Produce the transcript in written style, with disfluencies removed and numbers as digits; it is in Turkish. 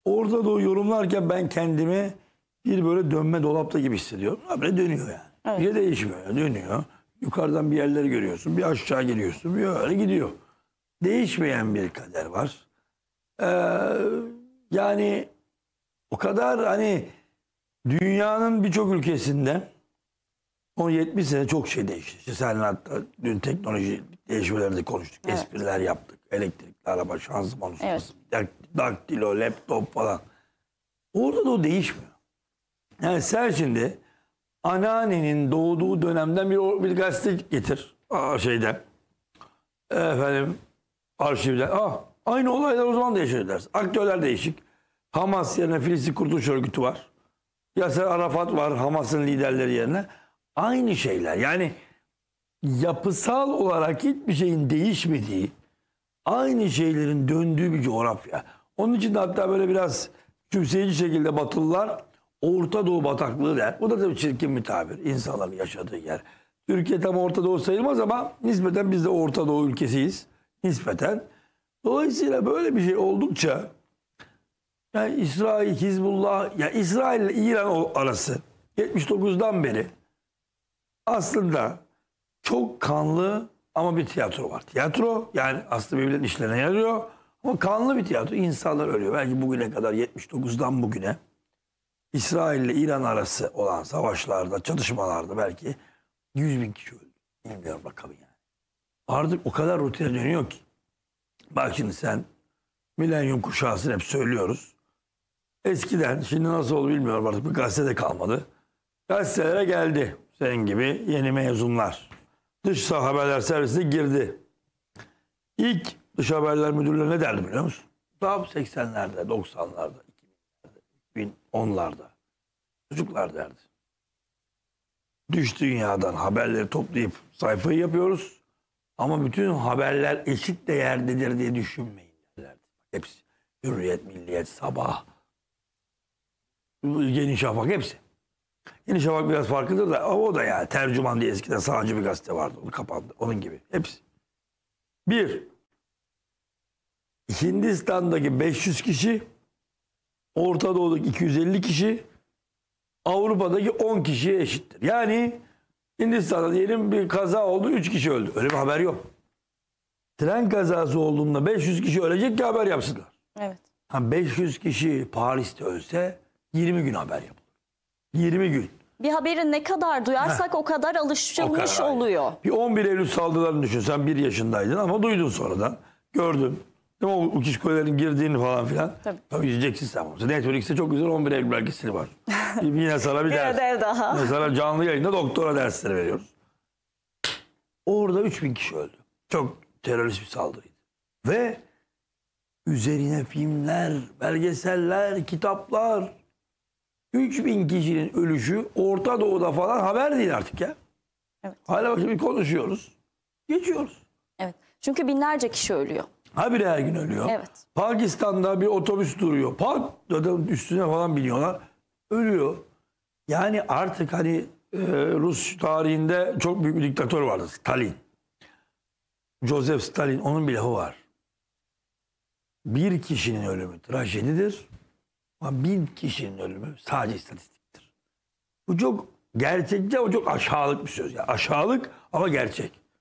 Orta Doğu yorumlarken ben kendimi bir böyle dönme dolapta gibi hissediyorum. Böyle dönüyor yani. Evet. Bir şey değişmiyor. Dönüyor. Yukarıdan bir yerleri görüyorsun. Bir aşağı geliyorsun. Bir öyle gidiyor. Değişmeyen bir kader var. Yani o kadar hani dünyanın birçok ülkesinde 10-70 sene çok şey değişti. İşte seninle hatta dün teknoloji değişmeleri de konuştuk. Evet. Espriler yaptık. Elektrikli araba, şanzıman ustası, Evet. daktilo, laptop falan. Orada da o değişmiyor. Yani sen şimdi anneannenin doğduğu dönemden bir gazete getir. Şeyden. Efendim arşivden. Aynı olaylar o zaman da yaşanıyor dersin. Aktörler değişik. Hamas yerine Filistin Kurtuluş Örgütü var. Yasser Arafat var Hamas'ın liderleri yerine. Aynı şeyler. Yani yapısal olarak hiçbir şeyin değişmediği, aynı şeylerin döndüğü bir coğrafya. Onun için de hatta böyle biraz küçümseyici şekilde Batılılar Orta Doğu bataklığı der. Bu da tabii çirkin bir tabir. İnsanların yaşadığı yer. Türkiye tam Orta Doğu sayılmaz ama nispeten biz de Orta Doğu ülkesiyiz. Nispeten. Dolayısıyla böyle bir şey oldukça yani İsrail, Hizbullah, ya İsrail ile İran arası 79'dan beri aslında çok kanlı ama bir tiyatro var. Tiyatro yani aslında birbirlerinin işlerine yarıyor ama kanlı bir tiyatro. İnsanlar ölüyor. Belki bugüne kadar 79'dan bugüne İsrail ile İran arası olan savaşlarda, çatışmalarda belki 100 bin kişi öldü. Bilmiyorum bakalım yani. Artık o kadar rutine dönüyor ki. Bak şimdi sen milenyum kuşağısını hep söylüyoruz. Eskiden, şimdi nasıl oldu bilmiyorum artık bir gazetede kalmadı. Gazetelere geldi senin gibi yeni mezunlar. Dış haberler servisine girdi. İlk dış haberler müdürleri ne derdi biliyor musun? Daha 80'lerde, 90'larda, 2000'lerde, 2010'larda çocuklar derdi. Dış dünyadan haberleri toplayıp sayfayı yapıyoruz. Ama bütün haberler eşit değerdedir diye düşünmeyin derlerdi. Hepsi. Hürriyet, Milliyet, Sabah, Yeni Şafak hepsi. Yeni Şafak biraz farklıdır da o da yani Tercüman diye eskiden sağcı bir gazete vardı. O kapandı. Onun gibi. Hepsi. Bir, Hindistan'daki 500 kişi, Orta Doğu'daki 250 kişi, Avrupa'daki 10 kişiye eşittir. Yani Hindistan'da diyelim bir kaza oldu 3 kişi öldü. Öyle bir haber yok. Tren kazası olduğunda 500 kişi ölecek ki haber yapsınlar. Evet. 500 kişi Paris'te ölse 20 gün haber yapılır. 20 gün. Bir haberi ne kadar duyarsak o kadar alışılmış O kadar. oluyor. Bir 11 Eylül saldırılarını düşün. Sen 1 yaşındaydın ama duydun sonradan. Gördün. Değil mi? O uçuş kulelerin girdiğini falan filan. Tabii izleyeceksin sen bunu. Netflix'te çok güzel 11 Eylül belgeseli var. Yine sana bir ders. Bir daha. Mesela canlı yayında doktora dersleri veriyoruz. Orada 3000 kişi öldü. Çok terörist bir saldırıydı. Ve üzerine filmler, belgeseller, kitaplar. 3000 kişinin ölüşü Orta Doğu'da falan haber değil artık ya. Evet. Hala bak şimdi konuşuyoruz. Geçiyoruz. Evet. Çünkü binlerce kişi ölüyor. Habire her gün ölüyor. Evet. Pakistan'da bir otobüs duruyor. Üstüne falan biniyorlar. Ölüyor. Yani artık hani Rus tarihinde çok büyük bir diktatör vardı. Stalin. Joseph Stalin. Onun bir lafı var. Bir kişinin ölümü trajedidir. Ama 1000 kişinin ölümü sadece istatistiktir. Bu çok gerçekçi ama çok aşağılık bir söz. Yani aşağılık ama gerçek.